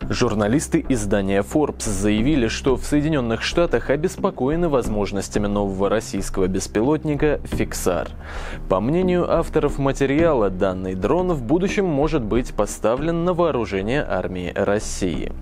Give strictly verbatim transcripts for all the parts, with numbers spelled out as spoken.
Журналисты издания Forbes заявили, что в Соединенных Штатах обеспокоены возможностями нового российского беспилотника «Фиксар». По мнению авторов материала, данный дрон в будущем может быть поставлен на вооружение армии России.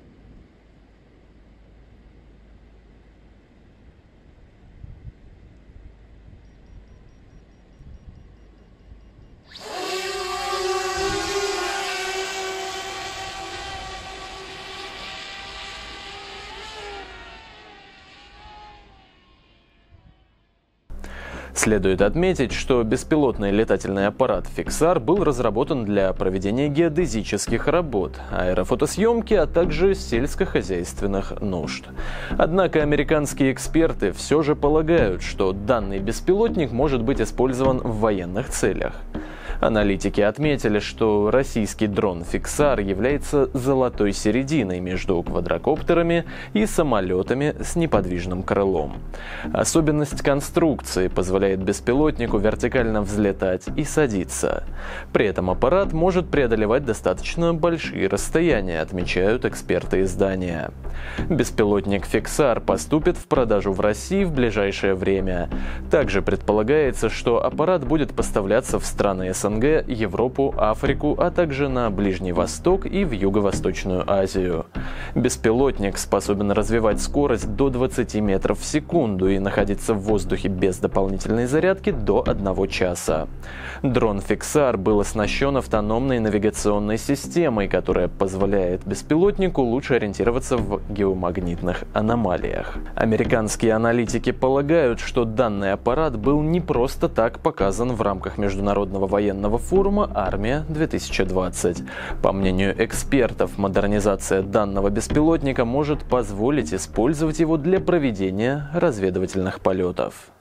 Следует отметить, что беспилотный летательный аппарат «Фиксар» был разработан для проведения геодезических работ, аэрофотосъемки, а также сельскохозяйственных нужд. Однако американские эксперты все же полагают, что данный беспилотник может быть использован в военных целях. Аналитики отметили, что российский дрон «Фиксар» является золотой серединой между квадрокоптерами и самолетами с неподвижным крылом. Особенность конструкции позволяет беспилотнику вертикально взлетать и садиться. При этом аппарат может преодолевать достаточно большие расстояния, отмечают эксперты издания. Беспилотник «Фиксар» поступит в продажу в России в ближайшее время. Также предполагается, что аппарат будет поставляться в страны СНГ, Европу, Африку, а также на Ближний Восток и в Юго-Восточную Азию. Беспилотник способен развивать скорость до двадцати метров в секунду и находиться в воздухе без дополнительной зарядки до одного часа. Дрон «Фиксар» был оснащен автономной навигационной системой, которая позволяет беспилотнику лучше ориентироваться в геомагнитных аномалиях. Американские аналитики полагают, что данный аппарат был не просто так показан в рамках международного военного форума «Армия-две тысячи двадцать». По мнению экспертов, модернизация данного беспилотника может позволить использовать его для проведения разведывательных полетов.